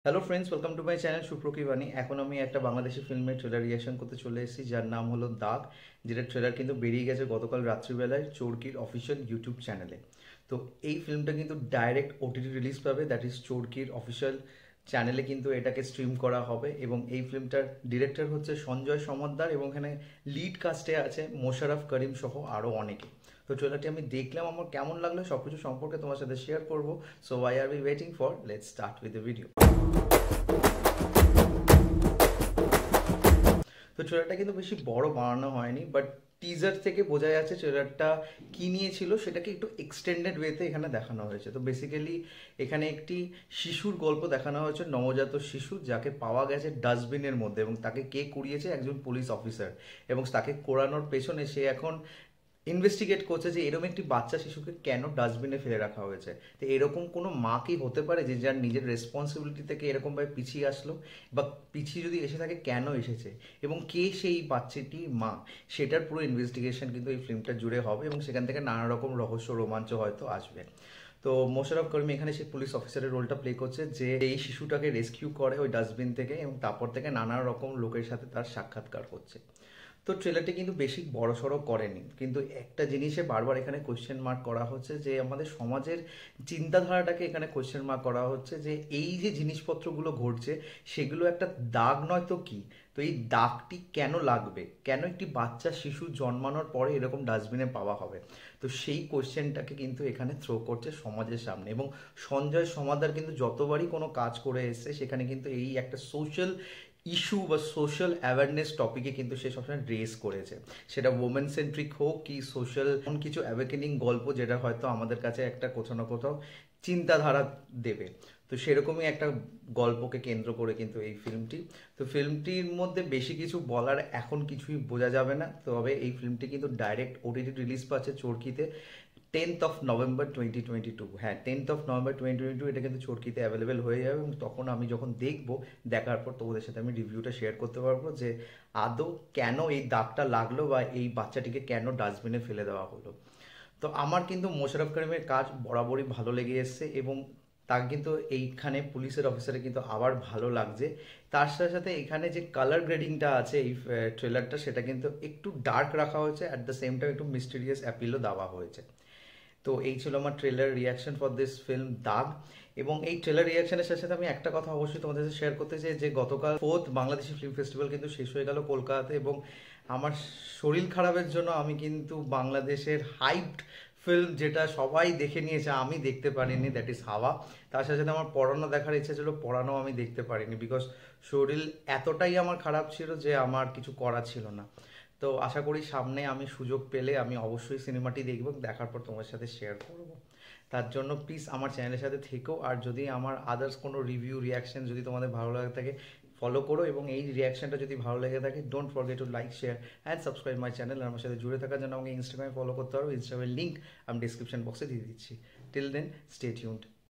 Hello friends, welcome to my channel সুপ্রকি বাণী। এখন আমি একটা বাংলাদেশি ফিল্মের ট্রেলার রিয়াকশন করতে চলে এসেছি, যার নাম হলো দাগ, যেটার ট্রেলার কিন্তু বেরিয়ে গেছে গতকাল রাত্রিবেলায় চোরকির অফিসিয়াল ইউটিউব চ্যানেলে। তো এই ফিল্মটা কিন্তু ডাইরেক্ট ওটিটি রিলিজ পাবে, দ্যাট ইজ চোরকির অফিসিয়াল চ্যানেলে কিন্তু এটাকে স্ট্রিম করা হবে। এবং এই ফিল্মটার ডিরেক্টর হচ্ছে সঞ্জয় সমদ্দার, এবং এখানে লিড কাস্টে আছে মোশাররফ করিম সহ আরও অনেকে। তো ট্রেলারটি আমি দেখলাম, আমার কেমন লাগলো সব কিছু সম্পর্কে তোমার সাথে শেয়ার করবো। So why are we waiting for, let's start with the video. তো ট্রেলারটা কিন্তু বেশি বড় বানানো হয়নি, বাট টিজার থেকে বোঝা যাচ্ছে ট্রেলারটা কি নিয়েছিল সেটাকে একটু এক্সটেন্ডেড ওয়েতে এখানে দেখানো হয়েছে। তো বেসিক্যালি এখানে একটি শিশুর গল্প দেখানো হয়েছে, নবজাত শিশু যাকে পাওয়া গেছে ডাস্টবিনের মধ্যে, এবং তাকে কে কুড়িয়েছে, একজন পুলিশ অফিসার। এবং তাকে কোড়ানোর পেছনে সে এখন ইনভেস্টিগেট করছে যে এরকম একটি বাচ্চা শিশুকে কেন ডাস্টবিনে ফেলে রাখা হয়েছে। তো এরকম কোনো মা কি হতে পারে যে যার নিজের রেসপন্সিবিলিটি থেকে এরকমভাবে পিছিয়ে আসলো, বা পিছিয়ে যদি এসে থাকে কেন এসেছে, এবং কে সেই বাচ্চাটির মা, সেটার পুরো ইনভেস্টিগেশন কিন্তু এই ফিল্মটা জুড়ে হবে, এবং সেখান থেকে নানা রকম রহস্য রোমাঞ্চ হয়তো আসবে। তো মোশাররফ করিম এখানে সেই পুলিশ অফিসারের রোলটা প্লে করছে, যে এই শিশুটাকে রেস্কিউ করে ওই ডাস্টবিন থেকে, এবং তারপর থেকে নানা রকম লোকের সাথে তার সাক্ষাৎকার হচ্ছে। তো ট্রেলারটি কিন্তু বেশি বড়সড় করেনি, কিন্তু একটা জিনিসে বারবার এখানে কোয়েশ্চেন মার্ক করা হচ্ছে, যে আমাদের সমাজের চিন্তাধারাটাকে এখানে কোয়েশ্চেন মার্ক করা হচ্ছে, যে এই যে জিনিসপত্রগুলো ঘটছে সেগুলো একটা দাগ নয় তো কি। তো এই দাগটি কেন লাগবে, কেন একটি বাচ্চা শিশু জন্মানোর পরে এরকম ডাস্টবিনে পাওয়া হবে। তো সেই কোয়েশ্চেনটাকে কিন্তু এখানে থ্রো করছে সমাজের সামনে। এবং সঞ্জয় সমাদার কিন্তু যতবারই কোনো কাজ করে এসছে সেখানে কিন্তু এই একটা সোশ্যাল ইস্যু বা সোশ্যাল অ্যাওয়ারনেস টপিকে কিন্তু সে সবসময় রেস করেছে, সেটা ওমেন সেন্ট্রিক হোক কি সোশ্যাল এমন কিছু অ্যাওয়েকেনিং গল্প যেটা হয়তো আমাদের কাছে একটা কোথাও না কোথাও চিন্তাধারা দেবে। তো সেরকমই একটা গল্পকে কেন্দ্র করে কিন্তু এই ফিল্মটি। তো ফিল্মটির মধ্যে বেশি কিছু বলার এখন কিছুই বোঝা যাবে না, তবে এই ফিল্মটি কিন্তু ডাইরেক্ট ওটিটি রিলিজ পাচ্ছে চরকিতে 10th November 2022। হ্যাঁ, 10th November 2022 এটা কিন্তু চরকিতে অ্যাভেলেবেল হয়ে যাবে, এবং তখন আমি যখন দেখবো, দেখার পর তোমাদের সাথে আমি রিভিউটা শেয়ার করতে পারবো যে আদৌ কেন এই দাগটা লাগলো, বা এই বাচ্চাটিকে কেন ডাস্টবিনে ফেলে দেওয়া হলো। তো আমার কিন্তু মোশাররফ করিমের কাজ বরাবরই ভালো লেগে এসছে, এবং তাকে কিন্তু এইখানে পুলিশের অফিসারে কিন্তু আবার ভালো লাগছে। তার সাথে সাথে এখানে যে কালার গ্রেডিংটা আছে এই ট্রেলারটা, সেটা কিন্তু একটু ডার্ক রাখা হয়েছে, অ্যাট দ্য সেম টাইম একটু মিস্টিরিয়াস অ্যাপিলও দেওয়া হয়েছে। তো এই ছিল আমার trailer reaction for this film Daag. এবং এই ট্রেলার রিয়াকশনের সাথে সাথে আমি একটা কথা অবশ্যই তোমাদের সাথে শেয়ার করতে চাই, যে গতকাল 4th বাংলাদেশি ফিল্ম ফেস্টিভ্যাল কিন্তু শেষ হয়ে গেল কলকাতাতে, এবং আমার শরীর খারাপের জন্য আমি কিন্তু বাংলাদেশের হাইপড ফিল্ম যেটা সবাই দেখে নিয়েছে আমি দেখতে পারিনি, দ্যাট ইজ হাওয়া। তার সাথে সাথে আমার পড়ানো দেখার ইচ্ছা ছিল, পড়ানো আমি দেখতে পারিনি, বিকজ শরীর এতটাই আমার খারাপ ছিল যে আমার কিছু করা ছিল না। তো আশা করি সামনে আমি সুযোগ পেলে আমি অবশ্যই সিনেমাটি দেখব, দেখার পর তোমার সাথে শেয়ার করব। তার জন্য প্লিজ আমার চ্যানেলের সাথে থেকো, আর যদি আমার আদার্স কোনো রিভিউ রিয়াকশন যদি তোমাদের ভালো লাগে থাকে ফলো করো, এবং এই রিয়াকশনটা যদি ভালো লেগে থাকে don't forget to like share and subscribe my channel. আর আমার সাথে জুড়ে থাকার জন্য আমাকে ইনস্টাগ্রামে ফলো করতে পারো, ইনস্টাগ্রামের লিঙ্ক আমি ডিসক্রিপশন বক্সে দিয়ে দিচ্ছি। Till then, stay tuned.